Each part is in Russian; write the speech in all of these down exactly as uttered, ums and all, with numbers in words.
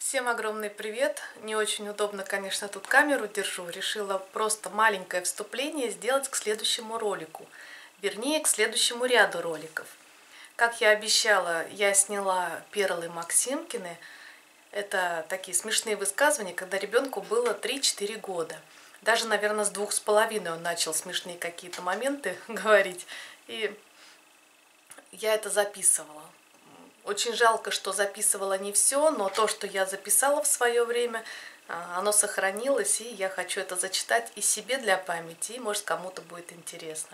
Всем огромный привет! Не очень удобно, конечно, тут камеру держу. Решила просто маленькое вступление сделать к следующему ролику. Вернее, к следующему ряду роликов. Как я обещала, я сняла перлы Максимкины. Это такие смешные высказывания, когда ребенку было три-четыре года. Даже, наверное, с двух с половиной он начал смешные какие-то моменты говорить. И я это записывала. Очень жалко, что записывала не все, но то, что я записала в свое время, оно сохранилось, и я хочу это зачитать и себе для памяти, и может кому-то будет интересно.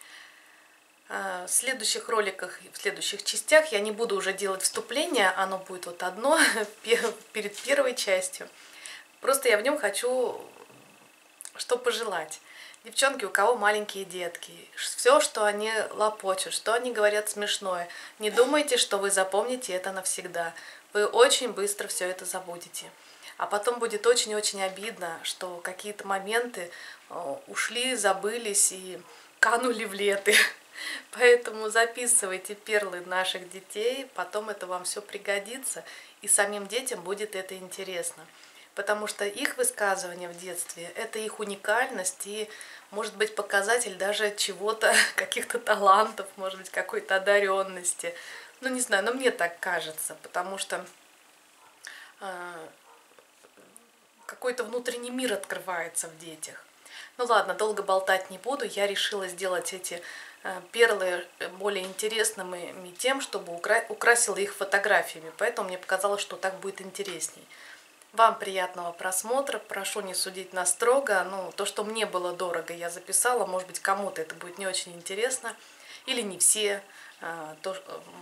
В следующих роликах, в следующих частях я не буду уже делать вступление, оно будет вот одно перед первой частью. Просто я в нем хочу что пожелать. Девчонки, у кого маленькие детки, все, что они лопочут, что они говорят смешное, не думайте, что вы запомните это навсегда. Вы очень быстро все это забудете. А потом будет очень-очень обидно, что какие-то моменты ушли, забылись и канули в леты. Поэтому записывайте перлы наших детей, потом это вам все пригодится, и самим детям будет это интересно. Потому что их высказывания в детстве – это их уникальность и, может быть, показатель даже чего-то, каких-то талантов, может быть, какой-то одаренности. Ну, не знаю, но мне так кажется, потому что э, какой-то внутренний мир открывается в детях. Ну ладно, долго болтать не буду. Я решила сделать эти э, перлы более интересными тем, чтобы укра- украсила их фотографиями. Поэтому мне показалось, что так будет интересней. Вам приятного просмотра, прошу не судить нас строго, ну, то, что мне было дорого, я записала, может быть, кому-то это будет не очень интересно, или не все, то,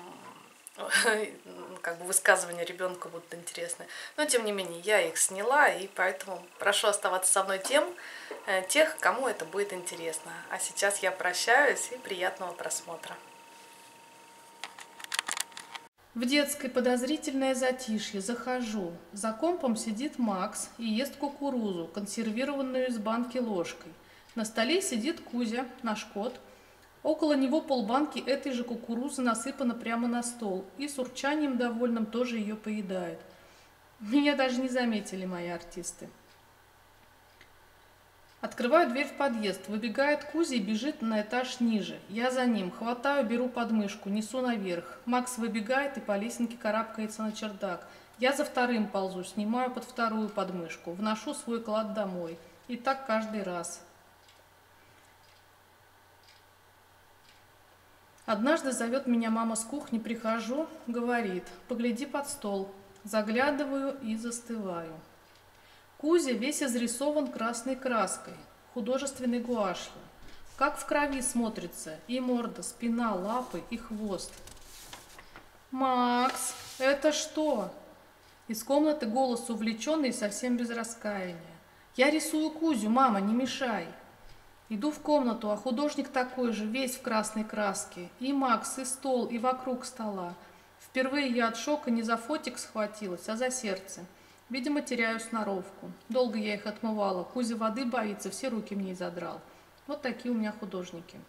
как бы высказывания ребенка будут интересны, но, тем не менее, я их сняла, и поэтому прошу оставаться со мной тем, тех, кому это будет интересно. А сейчас я прощаюсь, и приятного просмотра. В детской подозрительное затишье. Захожу. За компом сидит Макс и ест кукурузу, консервированную из банки ложкой. На столе сидит Кузя, наш кот. Около него полбанки этой же кукурузы насыпано прямо на стол, и с урчанием довольным тоже ее поедают. Меня даже не заметили мои артисты. Открываю дверь в подъезд. Выбегает Кузя и бежит на этаж ниже. Я за ним. Хватаю, беру подмышку, несу наверх. Макс выбегает и по лесенке карабкается на чердак. Я за вторым ползу, снимаю под вторую подмышку. Вношу свой клад домой. И так каждый раз. Однажды зовет меня мама с кухни, прихожу, говорит: погляди под стол. Заглядываю и застываю. Кузя весь изрисован красной краской, художественной гуашью. Как в крови смотрится и морда, спина, лапы и хвост. «Макс, это что?» Из комнаты голос увлеченный и совсем без раскаяния. «Я рисую Кузю, мама, не мешай!» Иду в комнату, а художник такой же, весь в красной краске. И Макс, и стол, и вокруг стола. Впервые я от шока не за фотик схватилась, а за сердце. Видимо, теряю сноровку. Долго я их отмывала. Кузя воды боится, все руки мне и задрал. Вот такие у меня художники.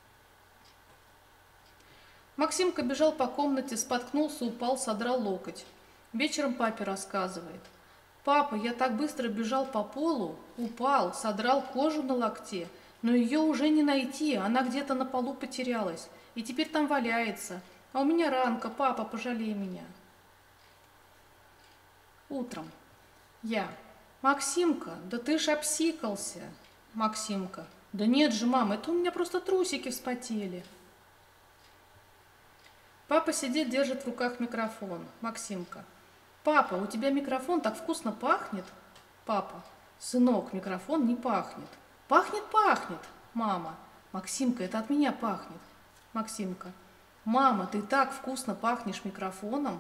Максимка бежал по комнате, споткнулся, упал, содрал локоть. Вечером папе рассказывает. «Папа, я так быстро бежал по полу, упал, содрал кожу на локте, но ее уже не найти, она где-то на полу потерялась, и теперь там валяется. А у меня ранка, папа, пожалей меня». Утром. Я. «Максимка, да ты ж обсикался». Максимка. «Да нет же, мам, это у меня просто трусики вспотели». Папа сидит, держит в руках микрофон. Максимка. «Папа, у тебя микрофон так вкусно пахнет». Папа. «Сынок, микрофон не пахнет». «Пахнет, пахнет». Мама. «Максимка, это от меня пахнет». Максимка. «Мама, ты так вкусно пахнешь микрофоном».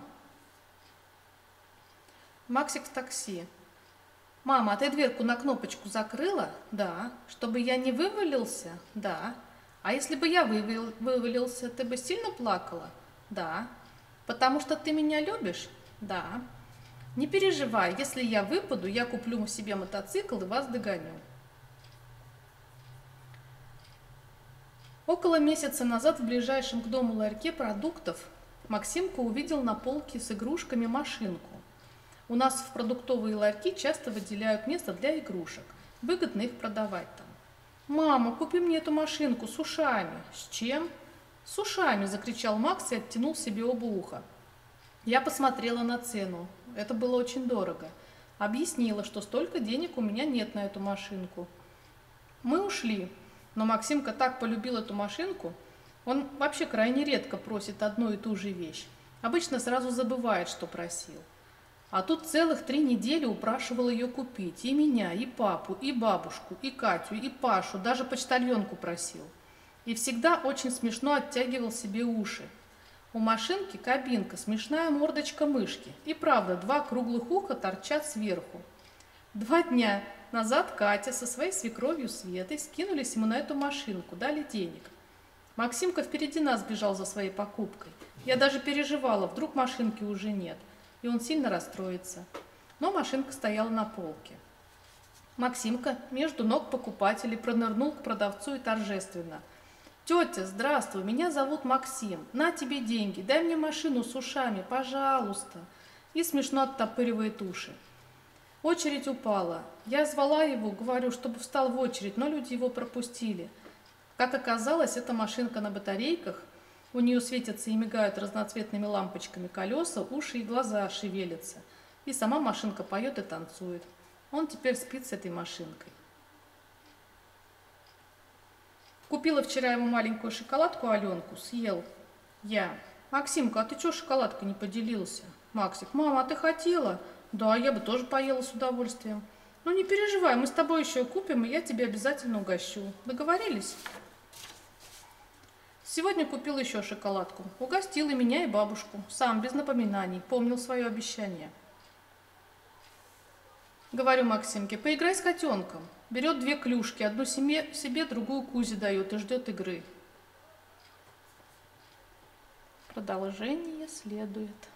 Максик в такси. «Мама, а ты дверку на кнопочку закрыла?» «Да». «Чтобы я не вывалился?» «Да». «А если бы я вывал... вывалился, ты бы сильно плакала?» «Да». «Потому что ты меня любишь?» «Да». «Не переживай, если я выпаду, я куплю себе мотоцикл и вас догоню». Около месяца назад в ближайшем к дому ларьке продуктов Максимка увидел на полке с игрушками машинку. У нас в продуктовые ларьки часто выделяют место для игрушек. Выгодно их продавать там. «Мама, купи мне эту машинку с ушами». «С чем?» «С ушами!» – закричал Макс и оттянул себе оба уха. Я посмотрела на цену. Это было очень дорого. Объяснила, что столько денег у меня нет на эту машинку. Мы ушли, но Максимка так полюбил эту машинку. Он вообще крайне редко просит одну и ту же вещь. Обычно сразу забывает, что просил. А тут целых три недели упрашивал ее купить. И меня, и папу, и бабушку, и Катю, и Пашу, даже почтальонку просил. И всегда очень смешно оттягивал себе уши. У машинки кабинка, смешная мордочка мышки. И правда, два круглых уха торчат сверху. Два дня назад Катя со своей свекровью Светой скинулись ему на эту машинку, дали денег. Максимка впереди нас бежал за своей покупкой. Я даже переживала, вдруг машинки уже нет, и он сильно расстроится. Но машинка стояла на полке. Максимка между ног покупателей пронырнул к продавцу и торжественно: «Тетя, здравствуй, меня зовут Максим. На тебе деньги, дай мне машину с ушами, пожалуйста». И смешно оттопыривает уши. Очередь упала. Я звала его, говорю, чтобы встал в очередь, но люди его пропустили. Как оказалось, эта машинка на батарейках. У нее светятся и мигают разноцветными лампочками колеса, уши и глаза шевелятся. И сама машинка поет и танцует. Он теперь спит с этой машинкой. Купила вчера ему маленькую шоколадку Аленку, съел. Я: «Максимка, а ты чего шоколадкой не поделился?» Максик: «Мама, а ты хотела?» «Да, я бы тоже поела с удовольствием». «Ну не переживай, мы с тобой еще купим, и я тебе обязательно угощу. Договорились?» Сегодня купил еще шоколадку. Угостил и меня, и бабушку. Сам, без напоминаний, помнил свое обещание. Говорю Максимке: «Поиграй с котенком». Берет две клюшки, одну себе, себе, другую Кузе дает и ждет игры. Продолжение следует.